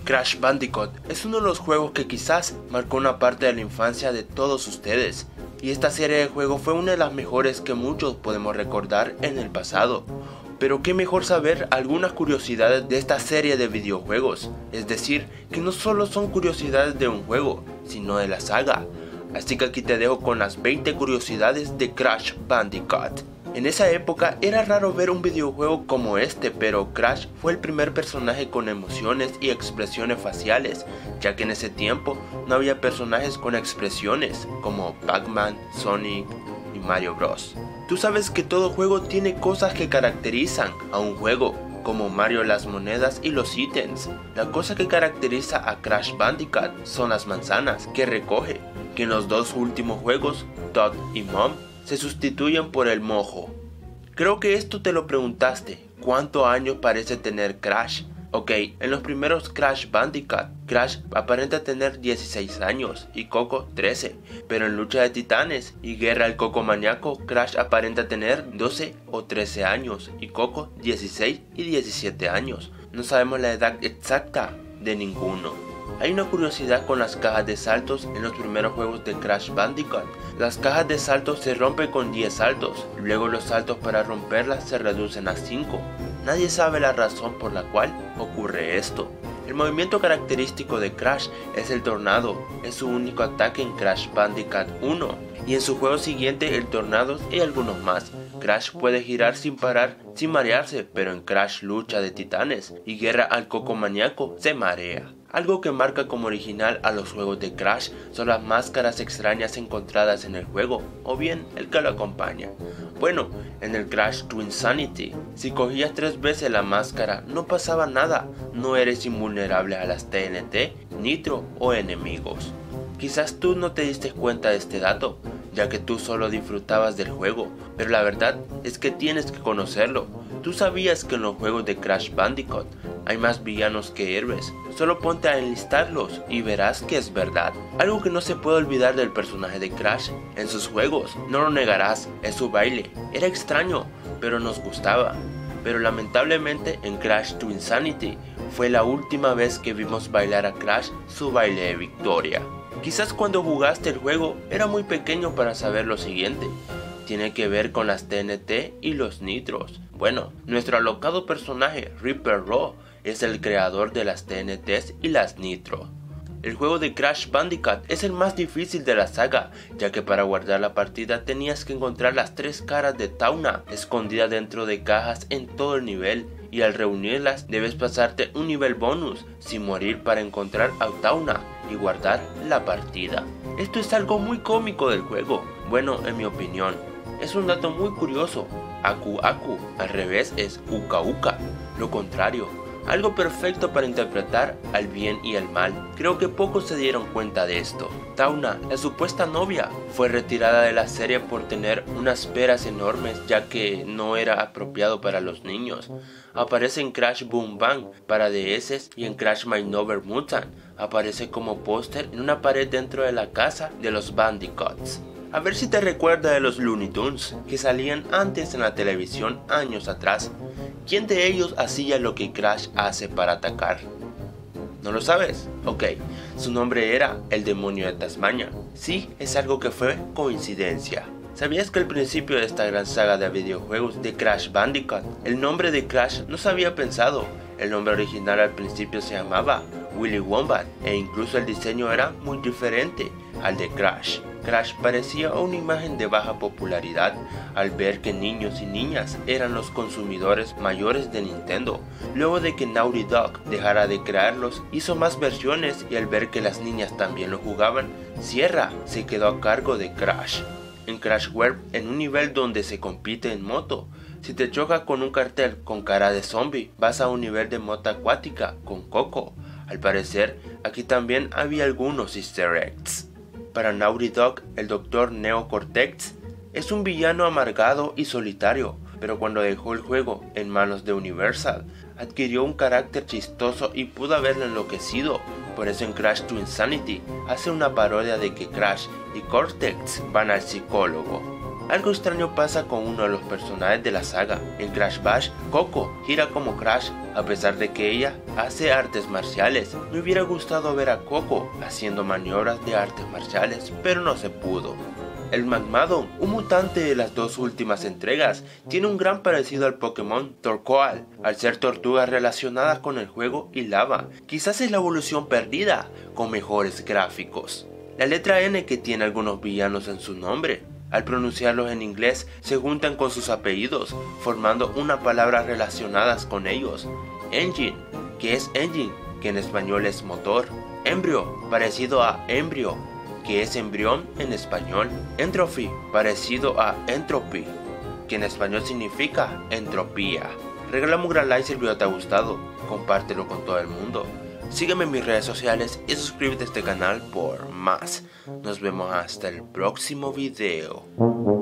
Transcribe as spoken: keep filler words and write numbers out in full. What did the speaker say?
Crash Bandicoot es uno de los juegos que quizás marcó una parte de la infancia de todos ustedes, y esta serie de juegos fue una de las mejores que muchos podemos recordar en el pasado. Pero qué mejor saber algunas curiosidades de esta serie de videojuegos, es decir, que no solo son curiosidades de un juego, sino de la saga. Así que aquí te dejo con las veinte curiosidades de Crash Bandicoot. En esa época era raro ver un videojuego como este, pero Crash fue el primer personaje con emociones y expresiones faciales, ya que en ese tiempo no había personajes con expresiones como Pac-Man, Sonic y Mario Bros. Tú sabes que todo juego tiene cosas que caracterizan a un juego, como Mario las monedas y los ítems. La cosa que caracteriza a Crash Bandicoot son las manzanas que recoge, que en los dos últimos juegos, Todd y Mom, se sustituyen por el mojo. Creo que esto te lo preguntaste, ¿cuántos años parece tener Crash? Ok, en los primeros Crash Bandicoot, Crash aparenta tener dieciséis años y Coco trece, pero en Lucha de Titanes y Guerra al Coco Maníaco, Crash aparenta tener doce o trece años y Coco dieciséis y diecisiete años. No sabemos la edad exacta de ninguno. Hay una curiosidad con las cajas de saltos en los primeros juegos de Crash Bandicoot. Las cajas de saltos se rompen con diez saltos, luego los saltos para romperlas se reducen a cinco. Nadie sabe la razón por la cual ocurre esto. El movimiento característico de Crash es el tornado, es su único ataque en Crash Bandicoot uno, y en su juego siguiente el tornado y algunos más. Crash puede girar sin parar, sin marearse, pero en Crash Lucha de Titanes y Guerra al Coco Maníaco se marea. Algo que marca como original a los juegos de Crash son las máscaras extrañas encontradas en el juego, o bien el que lo acompaña. Bueno, en el Crash Twinsanity, si cogías tres veces la máscara no pasaba nada, no eres invulnerable a las T N T, nitro o enemigos. Quizás tú no te diste cuenta de este dato, ya que tú solo disfrutabas del juego, pero la verdad es que tienes que conocerlo. Tú sabías que en los juegos de Crash Bandicoot hay más villanos que héroes, solo ponte a enlistarlos y verás que es verdad. Algo que no se puede olvidar del personaje de Crash en sus juegos, no lo negarás, es su baile. Era extraño, pero nos gustaba. Pero lamentablemente en Crash Twinsanity fue la última vez que vimos bailar a Crash su baile de victoria. Quizás cuando jugaste el juego era muy pequeño para saber lo siguiente. Tiene que ver con las T N T y los nitros. Bueno, nuestro alocado personaje Ripper Raw es el creador de las T N Ts y las nitro. El juego de Crash Bandicoot es el más difícil de la saga, ya que para guardar la partida tenías que encontrar las tres caras de Tauna escondidas dentro de cajas en todo el nivel, y al reunirlas debes pasarte un nivel bonus sin morir para encontrar a Tauna y guardar la partida. Esto es algo muy cómico del juego, bueno, en mi opinión. Es un dato muy curioso. Aku Aku al revés es Uka Uka, lo contrario. Algo perfecto para interpretar al bien y el mal. Creo que pocos se dieron cuenta de esto. Tauna, la supuesta novia, fue retirada de la serie por tener unas peras enormes, ya que no era apropiado para los niños. Aparece en Crash Boom Bang para D S y en Crash My Nover Mutant. Aparece como póster en una pared dentro de la casa de los Bandicoots. A ver si te recuerda de los Looney Tunes que salían antes en la televisión años atrás. ¿Quién de ellos hacía lo que Crash hace para atacar? ¿No lo sabes? Ok, su nombre era el demonio de Tasmania. Sí, es algo que fue coincidencia. ¿Sabías que al principio de esta gran saga de videojuegos de Crash Bandicoot, el nombre de Crash no se había pensado? El nombre original al principio se llamaba Willy Wombat e incluso el diseño era muy diferente al de Crash. Crash parecía una imagen de baja popularidad al ver que niños y niñas eran los consumidores mayores de Nintendo. Luego de que Naughty Dog dejara de crearlos, hizo más versiones y al ver que las niñas también lo jugaban, Sierra se quedó a cargo de Crash. En Crash World, en un nivel donde se compite en moto, si te chocas con un cartel con cara de zombie, vas a un nivel de moto acuática con Coco. Al parecer, aquí también había algunos easter eggs. Para Naughty Dog, el doctor Neo Cortex es un villano amargado y solitario, pero cuando dejó el juego en manos de Universal, adquirió un carácter chistoso y pudo haberlo enloquecido. Por eso en Crash Twinsanity hace una parodia de que Crash y Cortex van al psicólogo. algo extraño pasa con uno de los personajes de la saga. En Crash Bash, Coco gira como Crash, a pesar de que ella hace artes marciales. Me hubiera gustado ver a Coco haciendo maniobras de artes marciales, pero no se pudo. El Magmadon, un mutante de las dos últimas entregas, tiene un gran parecido al Pokémon Torkoal, al ser tortugas relacionadas con el juego y lava. Quizás es la evolución perdida, con mejores gráficos. La letra N, que tiene algunos villanos en su nombre, al pronunciarlos en inglés se juntan con sus apellidos, formando una palabra relacionadas con ellos. Engine, que es engine, que en español es motor. Embryo, parecido a embrio, que es embrión en español. Entropy, parecido a entropy, que en español significa entropía. Regálame un gran like si el video te ha gustado, compártelo con todo el mundo. Sígueme en mis redes sociales y suscríbete a este canal por más. Nos vemos hasta el próximo video.